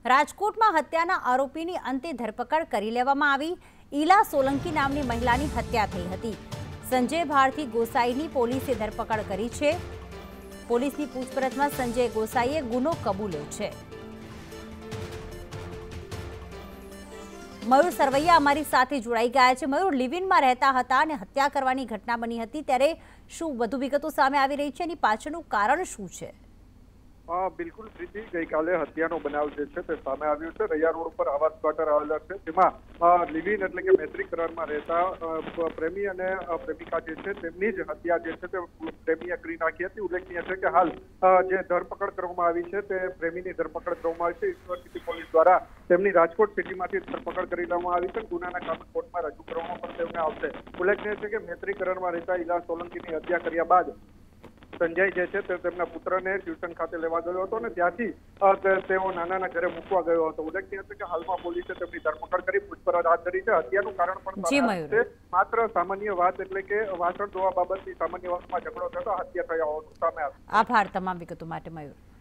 રાજકોટમાં હત્યાના આરોપીની અંતે ધરપકડ કરી લેવામાં આવી। ઈલા સોલંકી નામની મહિલાની હત્યા થઈ હતી। સંજય ભારતી ગોસાઈની પોલીસે ધરપકડ કરી છે। પોલીસની પૂછપરછમાં સંજય ગોસાઈએ ગુનો કબૂલ્યો છે। મયુર સરવૈયા અમારી સાથે જોડાઈ ગયા છે। મયુર, લિવિનમાં રહેતા હતા અને હત્યા કરવાની ઘટના બની હતી, ત્યારે શું વધુ વિગતો સામે આવી રહી છે? એની પાછળનું કારણ શું છે? બિલકુલ પ્રીતિ, ગઈકાલે હત્યાનો બનાવ જે છે તે સામે આવ્યો છે। રૈયા રોડ ઉપર આવાસ ક્વાર્ટર આવેલા છે, જેમાં લિવિન એટલે કે મૈત્રી કરારમાં રહેતા પ્રેમી અને પ્રેમિકા જે છે તેમની જ હત્યા જે છે તે પ્રેમીએ કરી નાખી હતી। ઉલ્લેખનીય છે કે હાલ જે ધરપકડ કરવામાં આવી છે તે પ્રેમીની ધરપકડ કરવામાં આવી છે। ઈશ્વર સિટી પોલીસ દ્વારા તેમની રાજકોટ સિટીમાંથી ધરપકડ કરી લેવામાં આવી છે। ગુનાના કામે કોર્ટમાં રજૂ કરવામાં પણ તેમને આવશે। ઉલ્લેખનીય છે કે મૈત્રી કરારમાં રહેતા ઈલા સોલંકીની હત્યા કર્યા બાદ સંજય જે છે તે તેમના પુત્રને ટ્યુશન ખાતે લેવા ગયો હતો અને ત્યાંથી તેઓ નાનાના ઘરે મૂકવા ગયો હતો। ઉલ્લેખનીય છે કે હાલમાં પોલીસે તેમની ધરપકડ કરી પૂછપરછ હાથ ધરી છે। હત્યાનું કારણ પણ માત્ર સામાન્ય વાત એટલે કે વાસણ ધોવા બાબતની સામાન્ય વાતમાં ઝઘડો થતો હત્યા થયા હોવાનું સામે આવ્યું। આભાર તમામ વિગતો માટે મયુર।